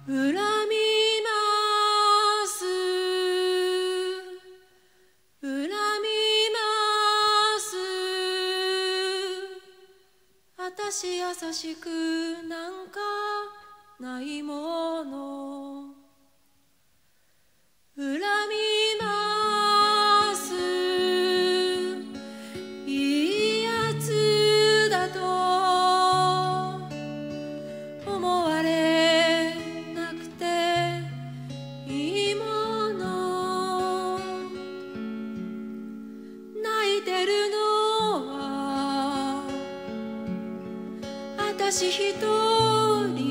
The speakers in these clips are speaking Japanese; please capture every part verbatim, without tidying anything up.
恨みます恨みますあたし優しくなんかないもの恨みますいいやつだと思われなくていいもの泣いてるのはあたし一人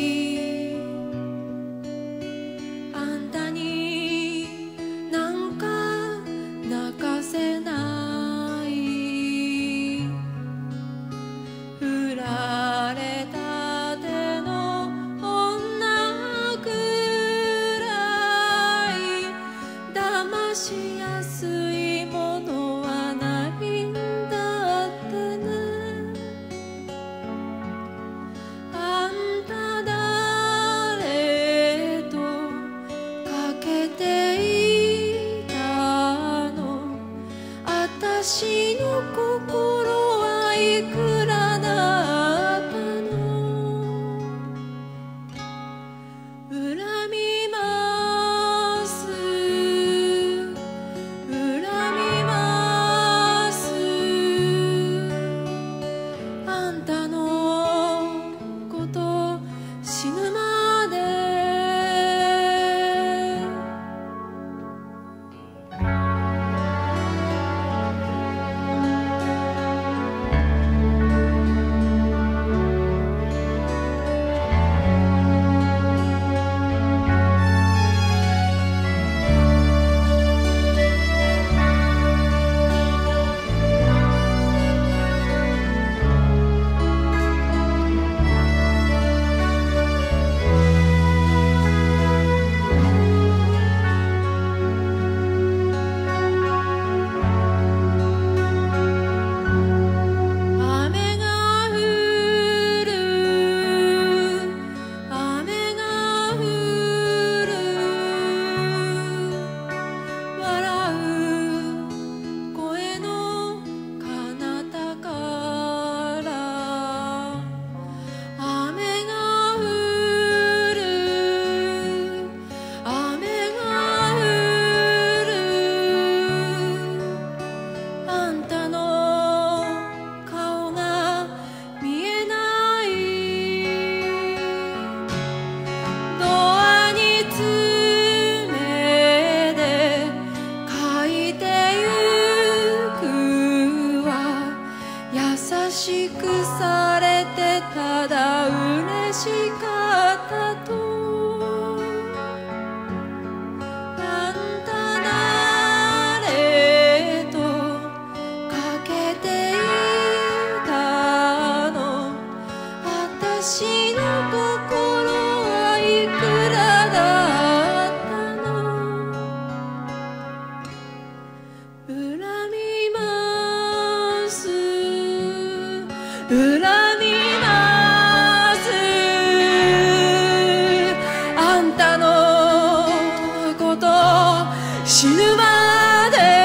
しやすいものはないんだってねあんた誰とかけていたのあたしの心はいくらだったの恨みます優しくされてただ嬉しかったとあんた誰とかけていたのあたしの心はいくらだったの恨みます恨みますあんたのこと死ぬまで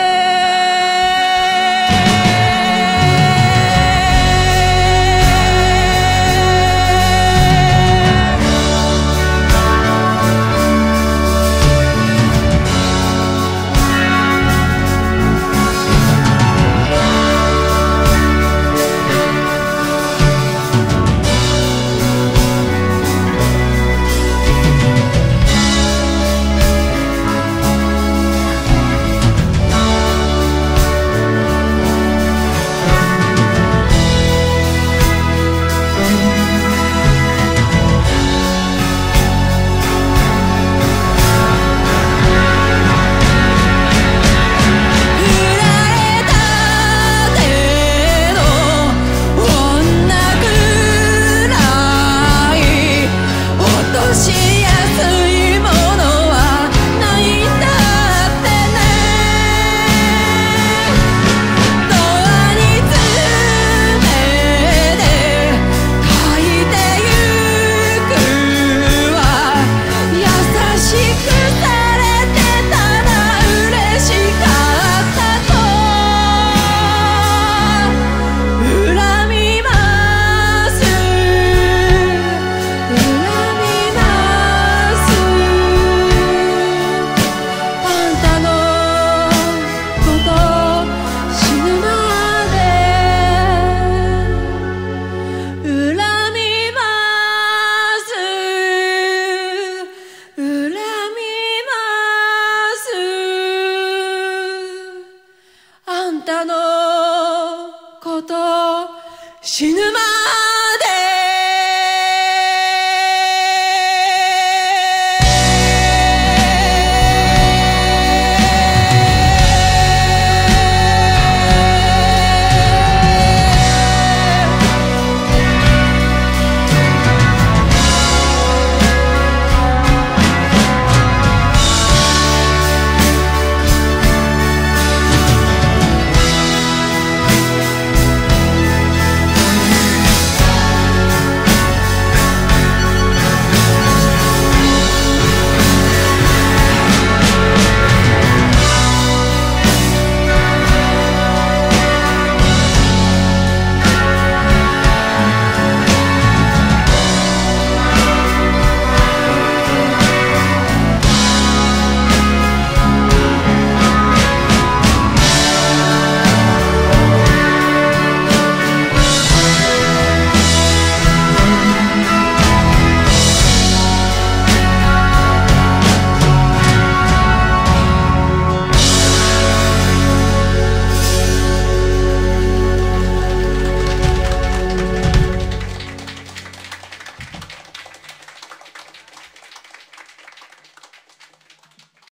し